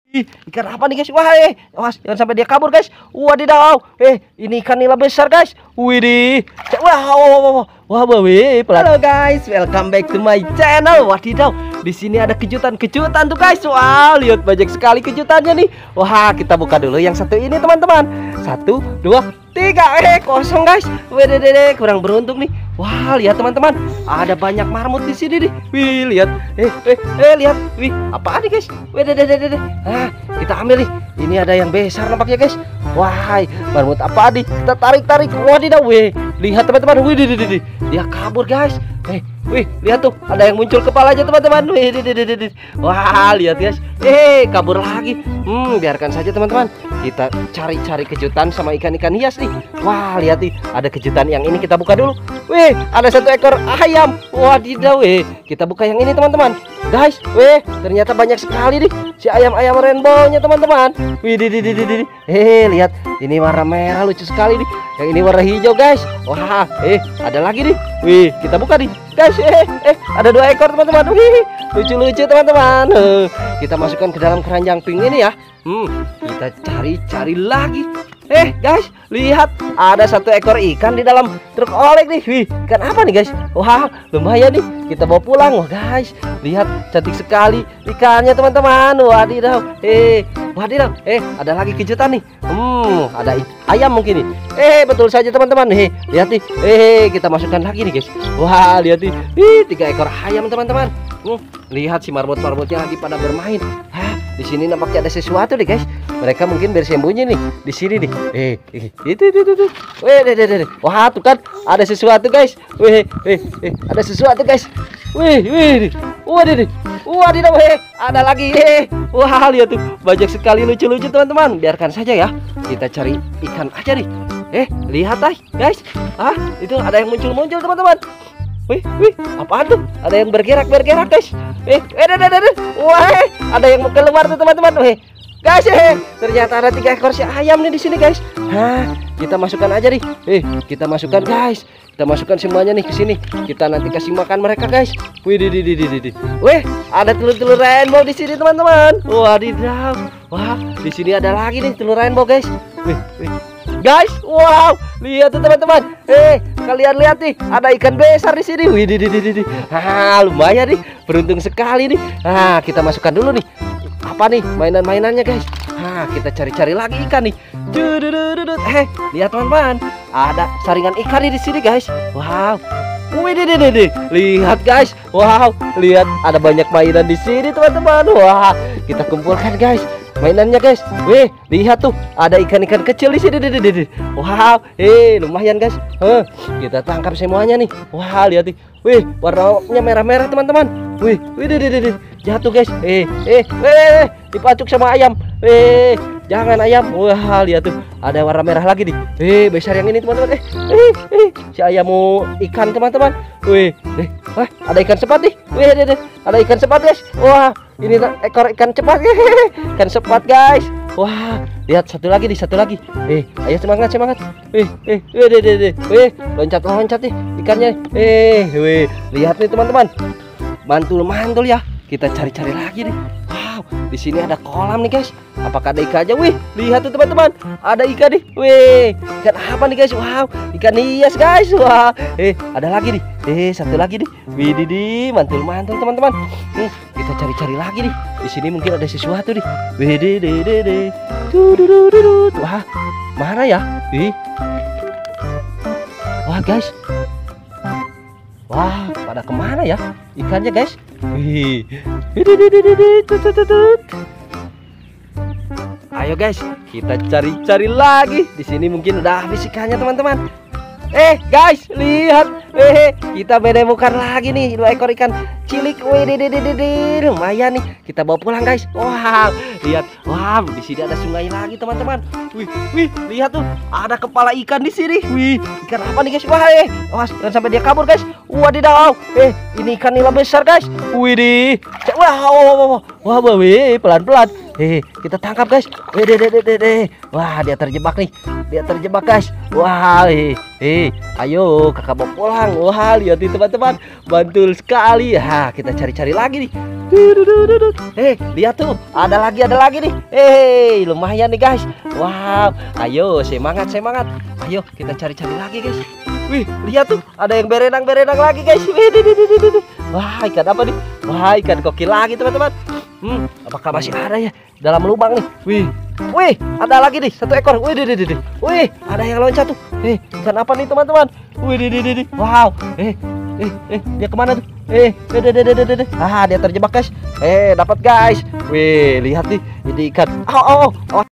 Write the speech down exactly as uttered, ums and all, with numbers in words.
Ih, ikan apa nih guys? Wah, eh, awas jangan sampai dia kabur guys. Wadidaw, eh, ini ikan nila besar guys. Widih, wah, wah, wah, wah, wah, wah, wih, halo guys, welcome back to my channel. Wadidaw, di sini ada kejutan-kejutan tuh guys. Wah, lihat banyak sekali kejutannya nih. Wah, kita buka dulu yang satu ini teman-teman. Satu, dua, tiga, eh, kosong guys. Widih, kurang beruntung nih. Wah, lihat teman-teman, ada banyak marmut di sini nih. Wih, lihat, eh, eh, eh, lihat, wih, apa nih guys? Widih, ah, kita ambil nih. Ini ada yang besar nampaknya guys. Wah, marmut apa nih? Kita tarik-tarik. Wadidaw, wih, lihat teman-teman, wih, widih, dia kabur guys. Eh, wih, lihat tuh, ada yang muncul kepalanya teman-teman. Wih, wah, lihat guys. Eh, kabur lagi. Hmm, biarkan saja teman-teman. Kita cari-cari kejutan sama ikan-ikan hias nih. Wah, lihat nih, ada kejutan yang ini kita buka dulu. Wih, ada satu ekor ayam. Wadidaw, weh. Kita buka yang ini teman-teman. Guys, weh, ternyata banyak sekali nih si ayam-ayam rainbow-nya teman-teman. Wih, di, di, di, di, di. Eh, lihat, ini warna merah lucu sekali nih. Yang ini warna hijau guys. Wah, eh, ada lagi nih. Wih, kita buka nih. Guys, eh, eh, ada dua ekor teman-teman. Wih, lucu-lucu teman-teman. Uh, kita masukkan ke dalam keranjang pink ini ya. Hmm, kita cari-cari lagi. Eh guys, lihat, ada satu ekor ikan di dalam truk oleng nih. Wih, ikan apa nih guys? Wah, lumayan nih, kita bawa pulang. Wah guys, lihat, cantik sekali ikannya teman-teman. Wadidaw, eh, wadidaw, eh, ada lagi kejutan nih. Hmm, ada ayam mungkin nih. Eh, betul saja teman-teman. Eh, lihat nih, eh, kita masukkan lagi nih guys. Wah, lihat nih, ih, tiga ekor ayam teman-teman. Hmm, lihat si marbot-marbotnya lagi pada bermain. Hah, di sini nampaknya ada sesuatu nih guys. Mereka mungkin bersembunyi nih di sini nih. Eh, eh itu itu itu. Weh, deh, deh, deh. Wah, tuh kan ada sesuatu guys. Weh, eh, eh, ada sesuatu guys. Wih, wih. Wah, deh, deh. Wah, di weh, ada lagi. Eh, wah, lihat tuh, banyak sekali lucu-lucu teman-teman. Biarkan saja ya. Kita cari ikan aja nih. Eh, lihat ah, guys. Ah, itu ada yang muncul-muncul teman-teman. Wih, wih, apaan tuh? Ada yang bergerak-bergerak guys. Eh, eh, deh, deh, deh. Wah, ada yang mau keluar tuh teman-teman. Weh. Guys, eh, ternyata ada tiga ekor si ayam nih di sini guys. Hah, kita masukkan aja nih. Eh, kita masukkan guys. Kita masukkan semuanya nih ke sini. Kita nanti kasih makan mereka guys. Wih, di, di, di, di, di. Wih, ada telur-telur rainbow di sini teman-teman. Wadidaw. Wah, di sini ada lagi nih telur rainbow guys. Wih, wih. Guys, wow, lihat tuh teman-teman. Eh, kalian lihat nih, ada ikan besar di sini. Wih, di, di, di, di. Ah, lumayan nih, beruntung sekali nih. Ah, kita masukkan dulu nih. Apa nih mainan-mainannya guys? Nah, kita cari-cari lagi ikan nih. Dududududud. Eh, lihat teman-teman, ada saringan ikan nih di sini guys. Wow. Wih, deh, deh, deh. Lihat guys. Wow, lihat ada banyak mainan di sini teman-teman. Wah, kita kumpulkan guys mainannya guys. Wih, lihat tuh, ada ikan-ikan kecil di sini. Wow, eh, lumayan guys. Huh, kita tangkap semuanya nih. Wah, lihat nih. Wih, warnanya merah-merah teman-teman. Wih, wih, deh, deh, deh. Jatuh guys. Eh, eh, eh, dipacuk sama ayam. Eh, jangan ayam. Wah, lihat tuh, ada warna merah lagi nih. Eh, besar yang ini teman-teman. Eh, eh, eh, si ayam mau ikan teman-teman. Wih, eh, wah, ada ikan sepat nih. Wih, deh, deh, ada ikan sepat guys. Wah, ini ekor ikan cepat. Ikan sepat guys. Wah, lihat satu lagi nih, satu lagi. Eh, ayo semangat, semangat. Eh, eh, eh, deh, deh, deh. Eh, loncat, loncat nih ikannya. Eh, wih, lihat nih teman-teman. Mantul-mantul ya. Kita cari-cari lagi nih. Wow, di sini ada kolam nih guys. Apakah ada ikannya? Wih, lihat tuh teman-teman. Ada ikan nih. Wih, ikan apa nih guys? Wow, ikan hias guys. Wah, eh, ada lagi nih. Eh, satu lagi nih. Wih, di, mantul-mantul teman-teman. Hmm, kita cari-cari lagi nih. Di sini mungkin ada sesuatu nih. Wih, di, di, di, di. Wah, mana ya? Wih. Wah guys. Wah, pada kemana ya ikannya guys? Wih. Ayo guys, kita cari-cari lagi. Di sini mungkin udah habis ikannya teman-teman. Eh guys, lihat. Eh, kita menemukan lagi nih dua ekor ikan cilik. Wih, lumayan nih. Kita bawa pulang guys. Wow, lihat. Wow, di sini ada sungai lagi teman-teman. Wih, wih, lihat tuh, ada kepala ikan di sini. Wih, ikan apa nih guys? Wah, eh, awas jangan sampai dia kabur guys. Wadidaw, eh, ini ikan nila besar guys. Wih, di, wah, wah, wah, wah, wah, wih, pelan-pelan. Eh, kita tangkap guys. Wih, deh, deh, deh, deh. Wah, dia terjebak nih. dia terjebak guys. Wah, eh, eh, ayo kakak mau pulang. Wah, lihat nih teman-teman, mantul sekali. Ha, kita cari-cari lagi nih. Eh, lihat tuh, ada lagi, ada lagi nih. Eh, lumayan nih guys. Wow, ayo semangat, semangat. Ayo kita cari-cari lagi guys. Wih, lihat tuh, ada yang berenang-berenang lagi guys. Wih, di, di, di, di, di. Wah, ikan apa nih? Wah, ikan kokil lagi teman-teman. Hmm, apakah masih ada ya dalam lubang nih? Wih, wih, ada lagi nih satu ekor. Wih, di, di, di, di. Wih, ada yang loncat tuh. Eh, ikan apa nih teman-teman? Wih, di, di, di, di. Wow, eh, eh, eh, dia kemana tuh? Eh, de, de, de, de, de, de. Ah, dia terjebak guys. Eh, dapat guys. Wih, lihat nih, ini ikan. Oh, oh, oh.